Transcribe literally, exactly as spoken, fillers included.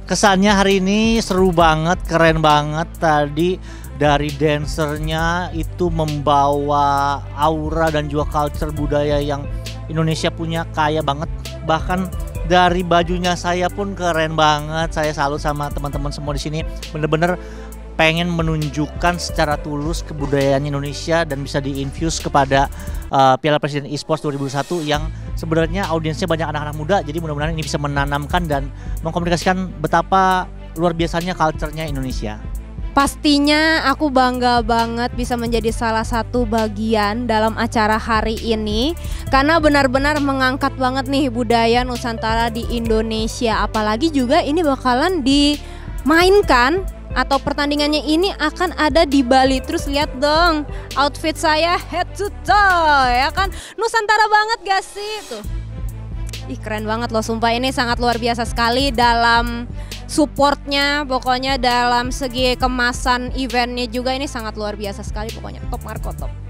Kesannya hari ini seru banget, keren banget. Tadi dari dancernya itu membawa aura dan juga culture budaya yang Indonesia punya, kaya banget. Bahkan dari bajunya saya pun keren banget. Saya salut sama teman-teman semua di sini. Bener-bener pengen menunjukkan secara tulus kebudayaan Indonesia dan bisa diinfuse kepada uh, Piala Presiden Esports dua ribu dua puluh satu yang sebenarnya audiensnya banyak anak-anak muda. Jadi mudah-mudahan ini bisa menanamkan dan mengkomunikasikan betapa luar biasanya culture-nya Indonesia. Pastinya aku bangga banget bisa menjadi salah satu bagian dalam acara hari ini karena benar-benar mengangkat banget nih budaya Nusantara di Indonesia. Apalagi juga ini bakalan dimainkan atau pertandingannya ini akan ada di Bali. Terus lihat dong outfit saya head to toe ya kan, Nusantara banget gak sih tuh. Ih keren banget loh, sumpah ini sangat luar biasa sekali dalam supportnya, pokoknya dalam segi kemasan eventnya juga ini sangat luar biasa sekali, pokoknya top Marco top.